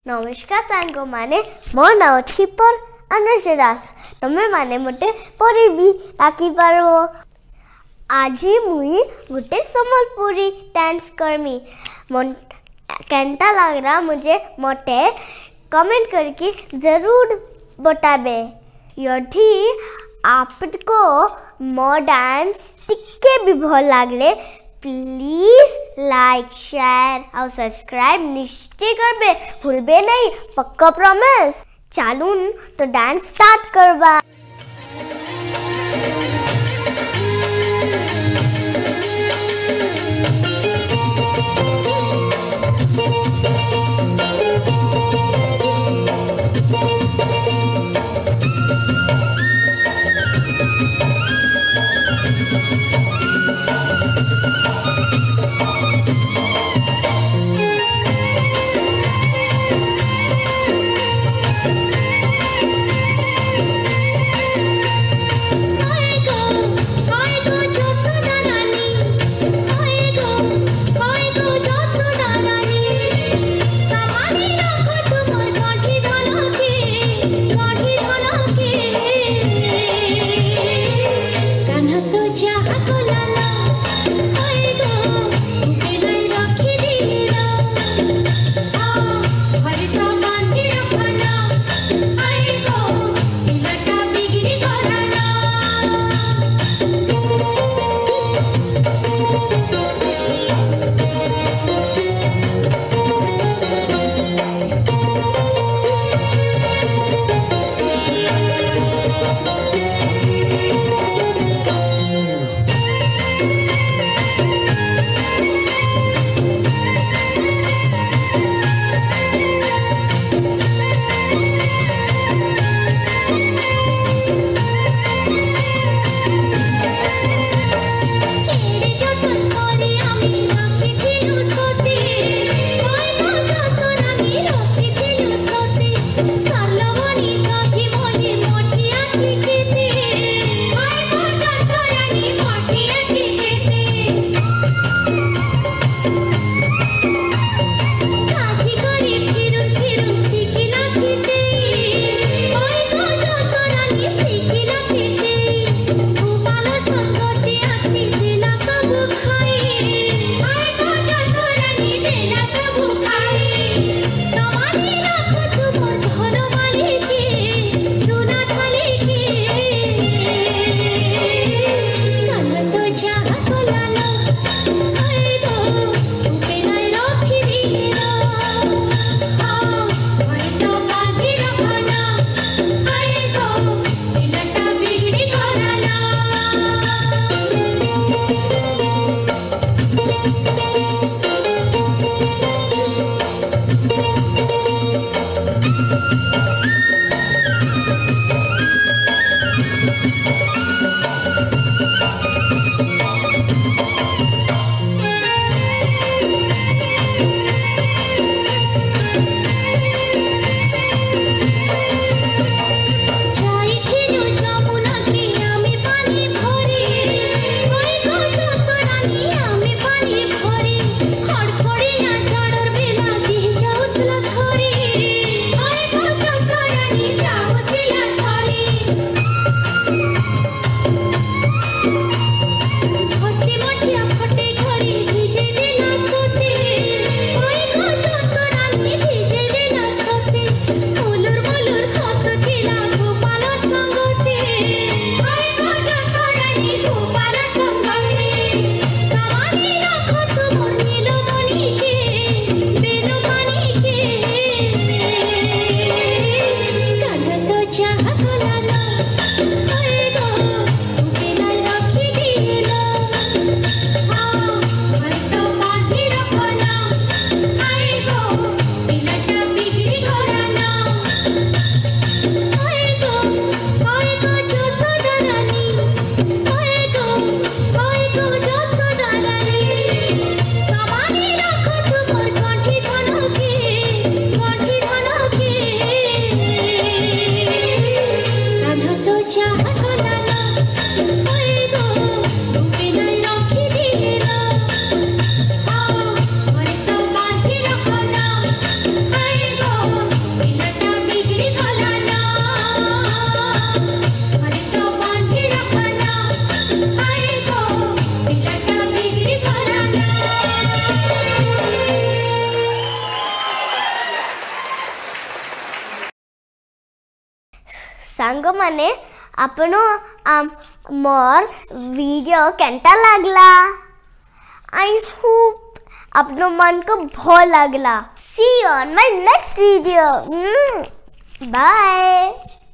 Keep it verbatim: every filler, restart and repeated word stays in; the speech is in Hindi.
नमस्कार सांग माने मो ना अछि पर अनर्श दास तमे माने मते परी भी ताकि पारो आज मुई गुटे संबलपुरी डांस करमी मन कैंता लग रहा मुझे मोटे कमेंट करके जरूर बताबे यदि आपको मो डांस टिके भी भल लागले प्लीज लाइक शेयर और सब्सक्राइब निश्चय करबे भूलबे नहीं पक्का प्रॉमिस चालून तो डांस स्टार्ट करबा। Chador सांग माने आपनो आम मोर वीडियो केंटा लागला आई होप अपनो मन को भल लागला see you on my next video bye.